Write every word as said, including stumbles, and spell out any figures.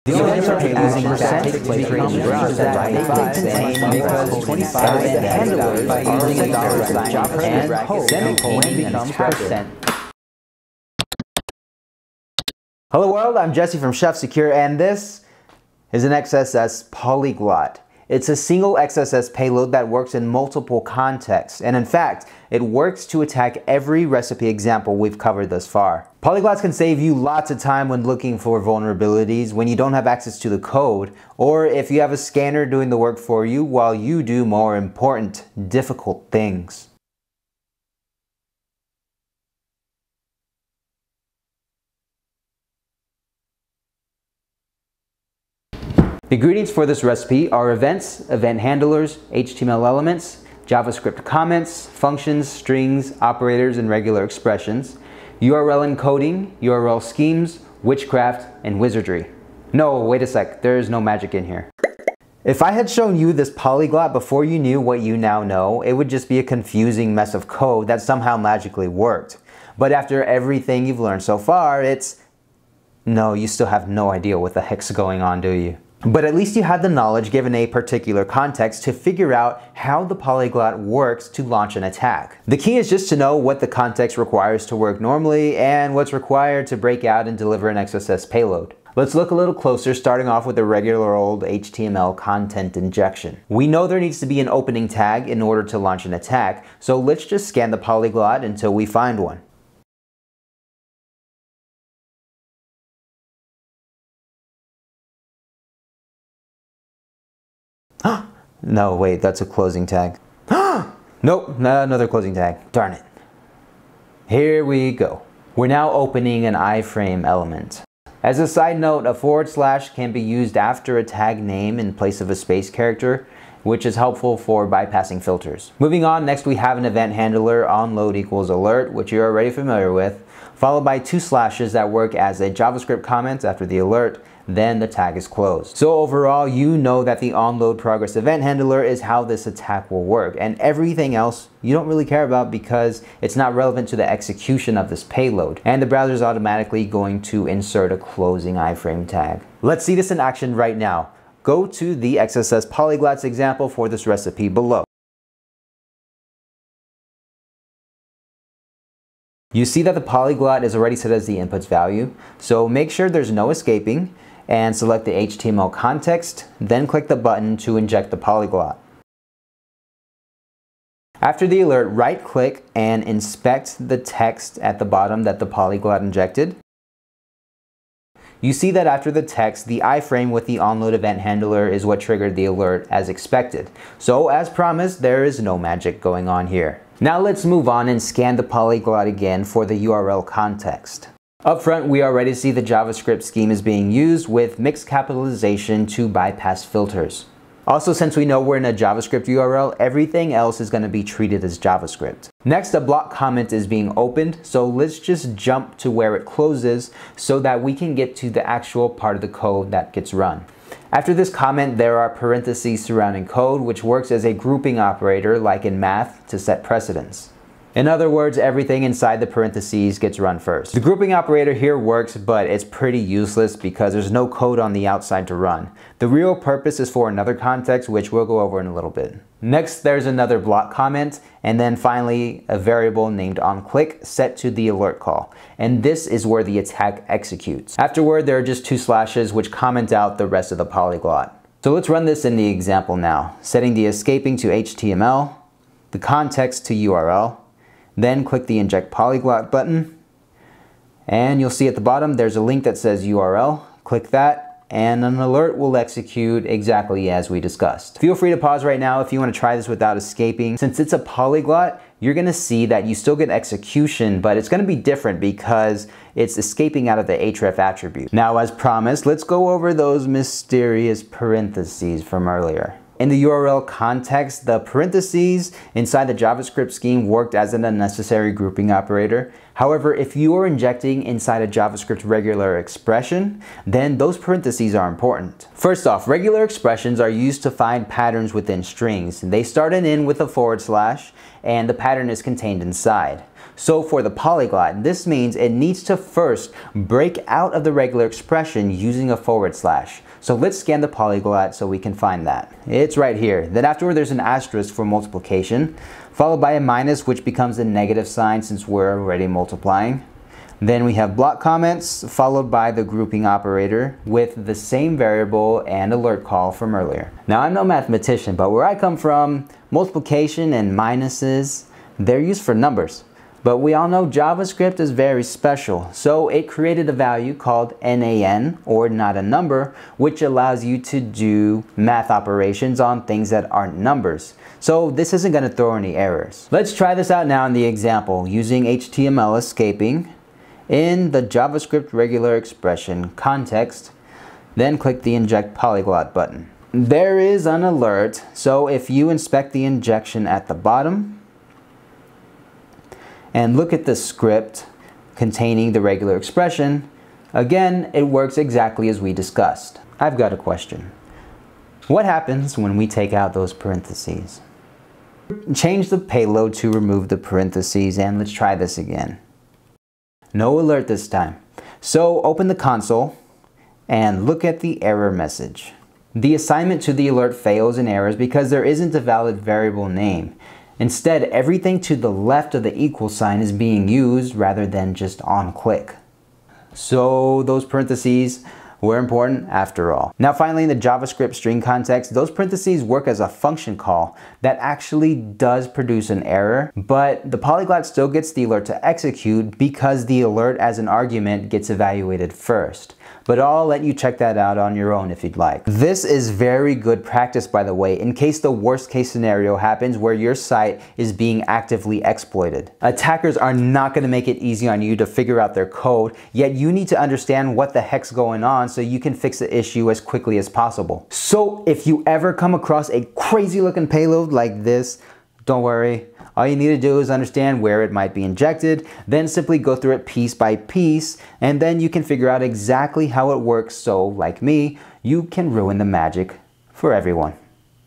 The only difference using percentage place range is that they contain because twenty-five and handlers by using dollar sign and semicolon becomes percent. Hello world, I'm Jesse from Chef Secure, and this is an X S S polyglot. It's a single X S S payload that works in multiple contexts, and in fact, it works to attack every recipe example we've covered thus far. Polyglots can save you lots of time when looking for vulnerabilities, when you don't have access to the code, or if you have a scanner doing the work for you while you do more important, difficult things. The ingredients for this recipe are events, event handlers, H T M L elements, JavaScript comments, functions, strings, operators, and regular expressions, U R L encoding, U R L schemes, witchcraft, and wizardry. No, wait a sec, there is no magic in here. If I had shown you this polyglot before you knew what you now know, it would just be a confusing mess of code that somehow magically worked. But after everything you've learned so far, it's... no, you still have no idea what the heck's going on, do you? But at least you had the knowledge given a particular context to figure out how the polyglot works to launch an attack. The key is just to know what the context requires to work normally and what's required to break out and deliver an X S S payload. Let's look a little closer, starting off with a regular old H T M L content injection. We know there needs to be an opening tag in order to launch an attack, so let's just scan the polyglot until we find one. No, wait, that's a closing tag. Nope, not another closing tag. Darn it. Here we go. We're now opening an iframe element. As a side note, a forward slash can be used after a tag name in place of a space character, which is helpful for bypassing filters. Moving on, next we have an event handler, onload equals alert, which you're already familiar with, followed by two slashes that work as a JavaScript comment after the alert, then the tag is closed. So overall, you know that the onload progress event handler is how this attack will work, and everything else you don't really care about because it's not relevant to the execution of this payload, and the browser is automatically going to insert a closing iframe tag. Let's see this in action right now. Go to the X S S polyglots example for this recipe below. You see that the polyglot is already set as the inputs value, so make sure there's no escaping and select the H T M L context, then click the button to inject the polyglot. After the alert, right-click and inspect the text at the bottom that the polyglot injected. You see that after the text, the iframe with the onload event handler is what triggered the alert as expected. So as promised, there is no magic going on here. Now let's move on and scan the polyglot again for the U R L context. Up front, we already see the JavaScript scheme is being used with mixed capitalization to bypass filters. Also, since we know we're in a JavaScript U R L, everything else is going to be treated as JavaScript. Next, a block comment is being opened, so let's just jump to where it closes so that we can get to the actual part of the code that gets run. After this comment, there are parentheses surrounding code, which works as a grouping operator like in math to set precedence. In other words, everything inside the parentheses gets run first. The grouping operator here works, but it's pretty useless because there's no code on the outside to run. The real purpose is for another context, which we'll go over in a little bit. Next, there's another block comment, and then finally a variable named onClick set to the alert call. And this is where the attack executes. Afterward, there are just two slashes which comment out the rest of the polyglot. So let's run this in the example now, setting the escaping to H T M L, the context to U R L, then click the Inject Polyglot button, and you'll see at the bottom there's a link that says U R L. Click that, and an alert will execute exactly as we discussed. Feel free to pause right now if you want to try this without escaping. Since it's a polyglot, you're going to see that you still get execution, but it's going to be different because it's escaping out of the href attribute. Now, as promised, let's go over those mysterious parentheses from earlier. In the U R L context, the parentheses inside the JavaScript scheme worked as an unnecessary grouping operator. However, if you are injecting inside a JavaScript regular expression, then those parentheses are important. First off, regular expressions are used to find patterns within strings. They start and end with a forward slash, and the pattern is contained inside. So for the polyglot, this means it needs to first break out of the regular expression using a forward slash. So let's scan the polyglot so we can find that. It's right here. Then afterward there's an asterisk for multiplication, followed by a minus, which becomes a negative sign since we're already multiplying. Then we have block comments, followed by the grouping operator with the same variable and alert call from earlier. Now I'm no mathematician, but where I come from, multiplication and minuses, they're used for numbers. But we all know JavaScript is very special, so it created a value called nan, or not a number, which allows you to do math operations on things that aren't numbers. So this isn't going to throw any errors. Let's try this out now in the example using H T M L escaping in the JavaScript regular expression context, then click the inject polyglot button. There is an alert, so if you inspect the injection at the bottom and look at the script containing the regular expression, again, it works exactly as we discussed. I've got a question. What happens when we take out those parentheses? Change the payload to remove the parentheses, and let's try this again. No alert this time. So open the console and look at the error message. The assignment to the alert fails in errors because there isn't a valid variable name. Instead, everything to the left of the equal sign is being used rather than just on click. So those parentheses were important after all. Now finally, in the JavaScript string context, those parentheses work as a function call that actually does produce an error, but the polyglot still gets the alert to execute because the alert as an argument gets evaluated first. But I'll let you check that out on your own if you'd like. This is very good practice, by the way, in case the worst case scenario happens where your site is being actively exploited. Attackers are not going to make it easy on you to figure out their code, yet you need to understand what the heck's going on so you can fix the issue as quickly as possible. So if you ever come across a crazy looking payload like this, don't worry. All you need to do is understand where it might be injected, then simply go through it piece by piece, and then you can figure out exactly how it works so, like me, you can ruin the magic for everyone.